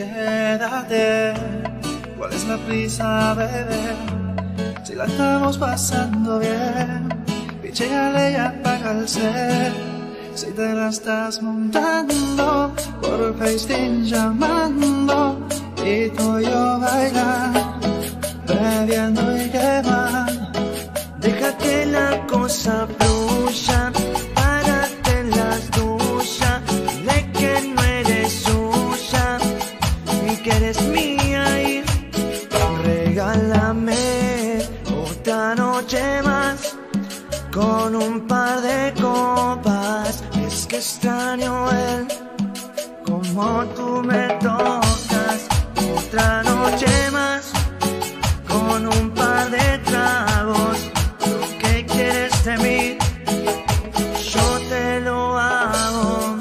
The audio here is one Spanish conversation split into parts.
Quédate, ¿cuál es la prisa, bebé? Si la estamos pasando bien, pichégale y apaga el cel. Si te la estás montando, por FaceTime llamando, y tú y yo bailar, bebiendo y quemando. Deja que la cosa fluya, párate en las duchas, dile que no eres suya, ni que eres mía y regálame otra noche más, con un par de copas. Es que extraño el como tú me tocas, otra noche más, con un par de tragos. ¿Qué quieres de mí? Yo te lo hago.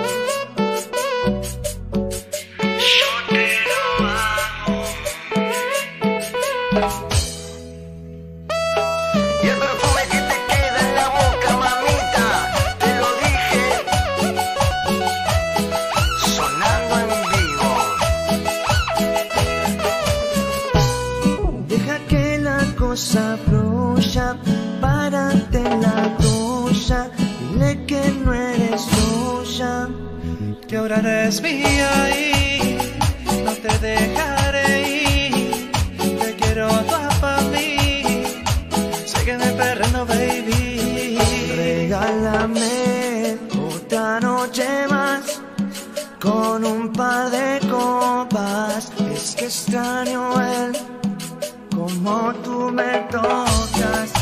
Yo te lo hago. Y el perfume que te queda en la boca, mamita, te lo dije, sonando en vivo. Deja que la cosa fluya, párate en la tuya, dile que no eres tuya, Que ahora eres mía y no te dejaré ir. Te quiero toda para mí, sígueme perreando, baby. regálame otra noche más, con un par de copas. Es que extraño el como tú me tocas.